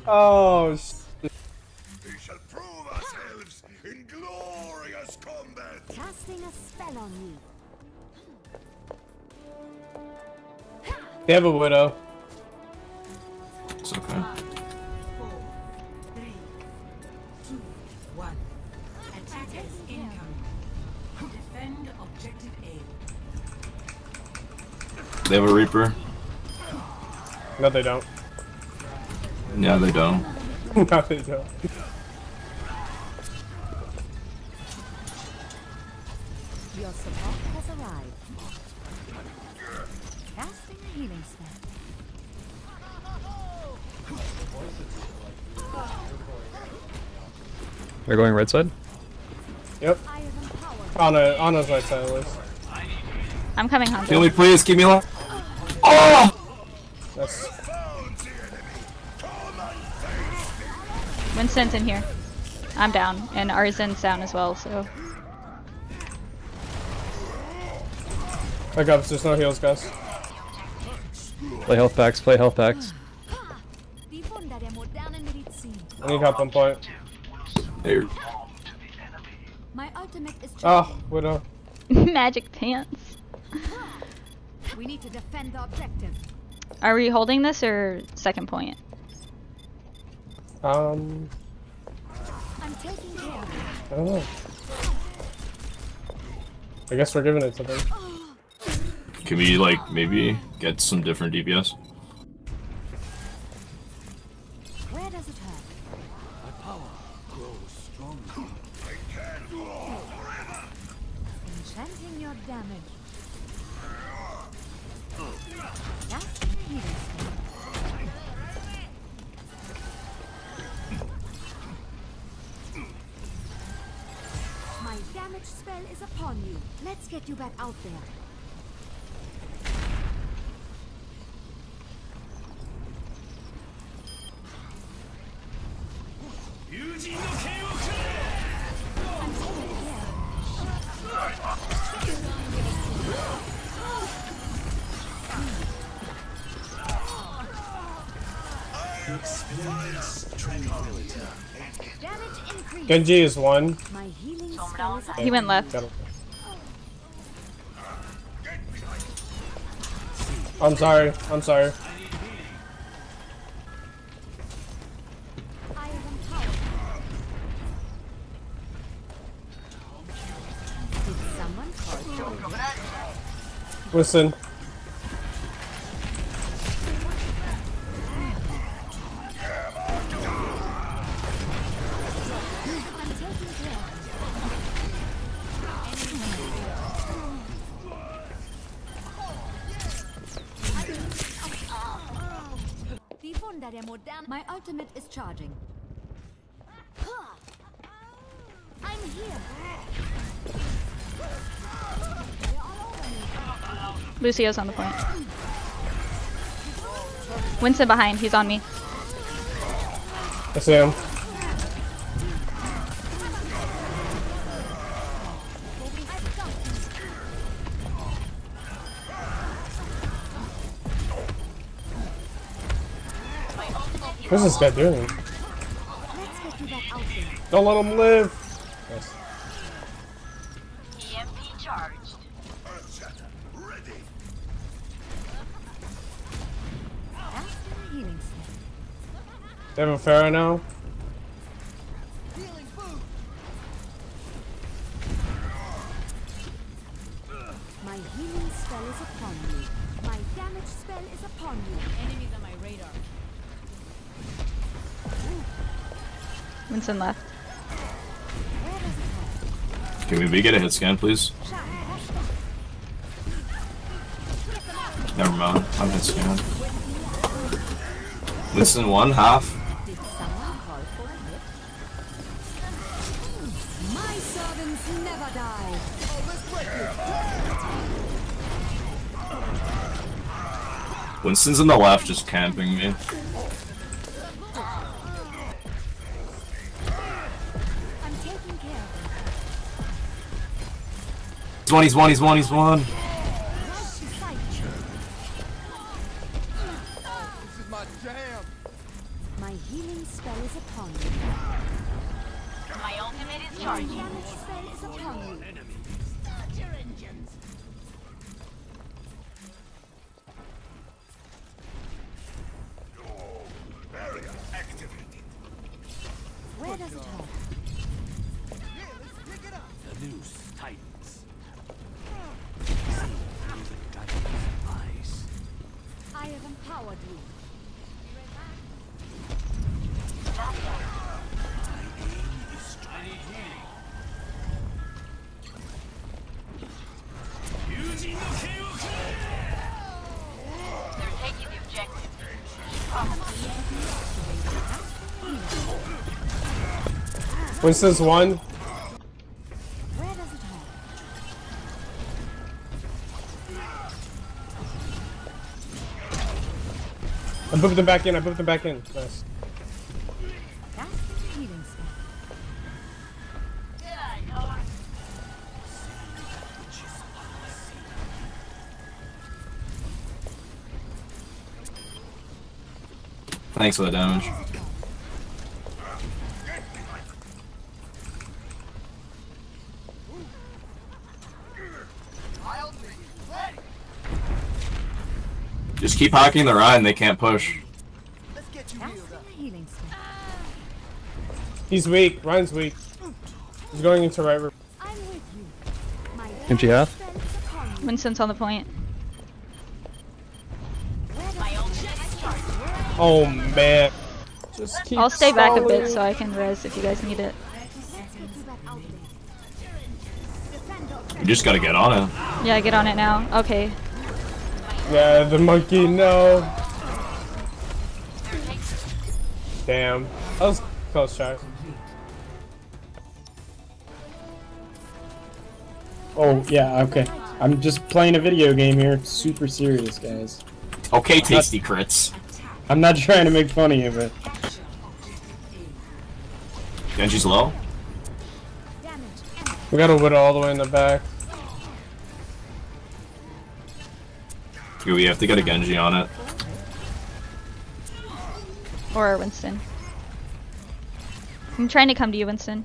Oh, shit. We shall prove ourselves in glorious combat. Casting a spell on you. They have a widow. It's okay. 5, 4, 3, 2, 1. Attackers incoming. Defend objective A. They have a Reaper. No, they don't. Yeah, they don't. No, they don't. Your support has arrived. Casting a healing spell. They're going right side? Yep. Anna's right side at least. I'm coming, Can Hanzo. we please keep me alive? Oh! That's... Winston's in here. I'm down, and Arzen's down as well, so. Back up, there's no heals, guys. Play health packs, play health packs. I need help on point. There. My ultimate is Oh, widow. Magic pants. We need to defend the objective. Are we holding this or second point? I'm taking care of it. I don't know. I guess we're giving it to them. Can we, like, maybe get some different DPS? Where does it hurt? My power grows stronger. I can't go on forever. Enchanting your damage. Casting a healing spell. My damage spell is upon you. Let's get you back out there. I'm taking care. Damage increase. Genji is one. My healing spell is He went left. Got him. I'm sorry. I'm sorry. I am empowered. Did someone call for Listen. I'm taking care of My ultimate is charging. I'm here. They're all over me. Lucio's on the point. Winston behind, he's on me. I see him. What's this guy doing? Let's get you back out there. Don't let him live. Yes. EMP charged. Ready. After a healing spell. They have a Pharah now. My healing spell is upon you. My damage spell is upon you. Enemies on my radar. Winston left. Where does it hurt? Can we get a hit scan, please? Never mind. I'm hit scan. Winston one, half. Did someone call for a hit? My servants never die. Winston's in the left, just camping me. I'm taking care of them. He's one. Rush sight. This is my jam. My healing spell is upon you. My ultimate is My charging. damage spell is upon you. Start your engines. Where does it hurt? The noose tightens. See through the dragon's eyes. I have empowered you. My aim is strike. They're taking the objective. Winston's one. Where does it hurt? I booped him back in. I booped him back in. Nice. That's the healing spell. Thanks for the damage. Just keep hacking the Ryan, they can't push. That's the healing spell. He's weak. Ryan's weak. He's going into right river. I'm with you. My MG half. spell is upon you. Winston's on the point. Where does My it ultimate is charging. Oh man. Just keep I'll stay back a bit stalling. so I can res if you guys need it. Let's get to that outlet. Defend objective. You just gotta get on it. Yeah, get on it now. Okay. Yeah, the monkey, no. Damn. That was close, Chuck. Oh, yeah, okay. I'm just playing a video game here. It's super serious, guys. Okay, tasty crits. I'm not trying to make fun of you, but Genji's low. Damage. We got a widow all the way in the back. Yeah, we have to get a Genji on it. Or Winston. I'm trying to come to you, Winston.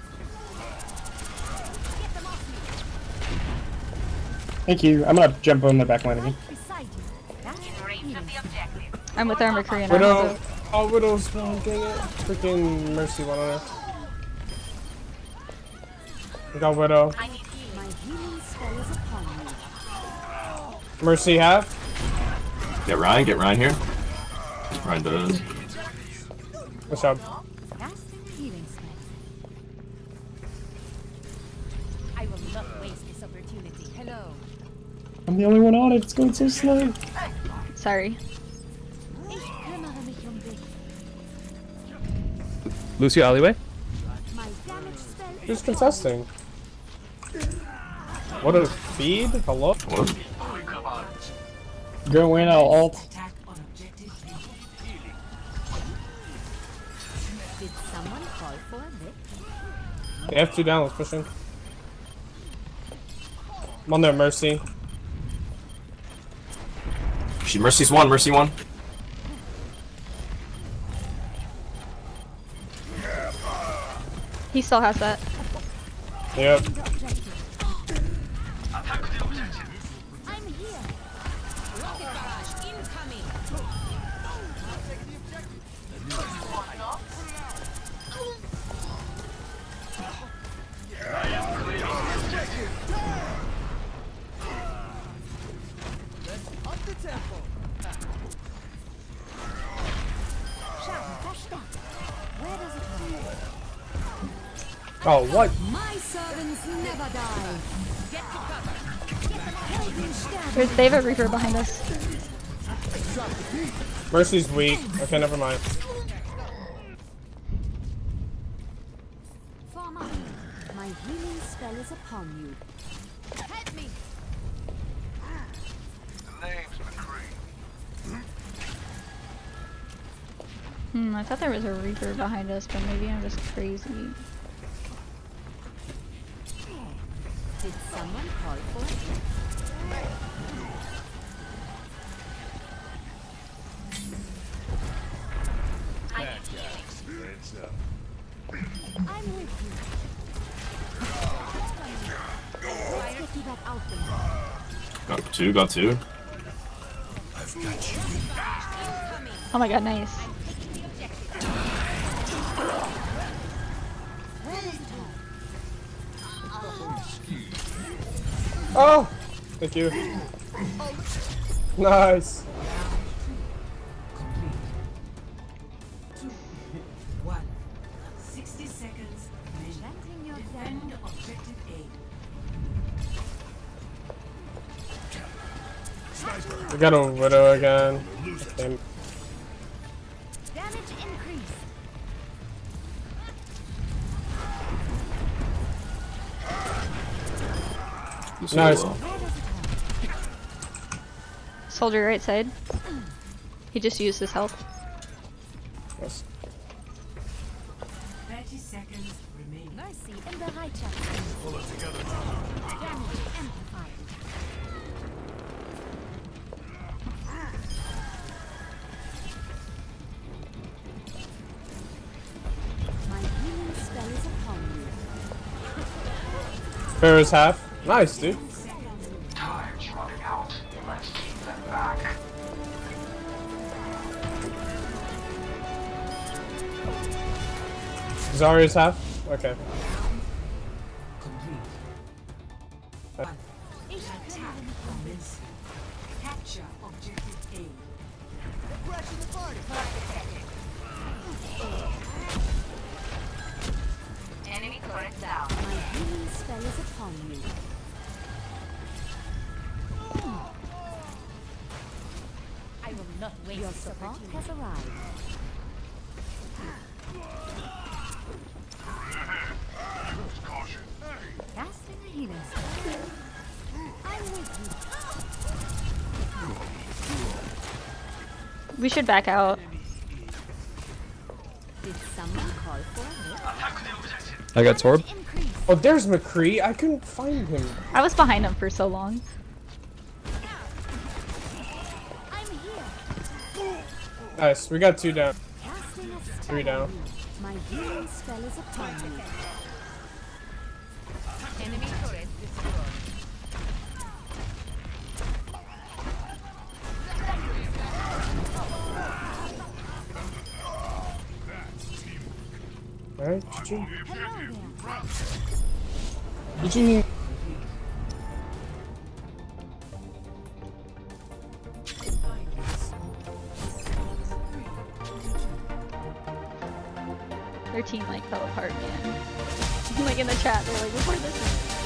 thank you. I'm gonna jump on the back line again. Beside you. That's the Range healing of the spell. objective. I'm with our Mercury and Widow. Armor. Oh, widow's one. Dang it. Freaking Mercy one on her. We got widow. I need healing. My healing spell is upon you. Mercy half. Get Ryan here. Ryan does. What's up? That's the healing spell. I will not waste this opportunity. Hello. I'm the only one on it. It's going so slow. Sorry. Ich kümmere mich um dich. Lucio alleyway. My damage spell is Who's contesting? What a feed? Hello? What? Go in, I'll ult. Attack on objective B. Did someone call for a bit? They have two down. Let's push in. I'm on there, Mercy. She Mercy's one, Mercy one. He still has that. Yep. I'm here. Rocket barrage incoming. Schaden verstärkt. Where does it hurt? Oh, what? My servants never die. Get to cover. They have a Reaper behind us. Mercy's weak. Okay, never mind. Form up. My healing spell is upon you. Help me. I thought there was a Reaper behind us, but maybe I'm just crazy. Did someone call for it? I I'm with you. Let's get you back out there. Got two. I've got you. Oh my god, nice. Oh! Thank you. Nice. Complete. 2, 1. 60 seconds. Planting your Defend objective A. We got a widow again. Damn. damage increase. This Nice. is, Soldier right side. He just used his health. Yes. 30 seconds remaining. Mercy in the right chest. Pull it together. Damage amplified. My healing spell is upon you. Pharaoh's half. Nice, dude. Time's running out. Let's keep them back. Zarya's half. Okay. Complete. Attack commencing. Capture objective A. Enemy turret down. My healing spell is upon you. I will not waste your support has arrived. Casting a healing spell. I'm with you. We should back out. Did someone call for a I got Torb. lift? Increase. Oh, there's McCree. I couldn't find him. I was behind him for so long. I'm here. Nice. We got 2 down. Casting a spell. 3 down. My healing spell is upon you. Enemy turret destroyed. Alright, GG. Hello there. GG. Their team like fell apart, man. Like in the chat, they're like, report this.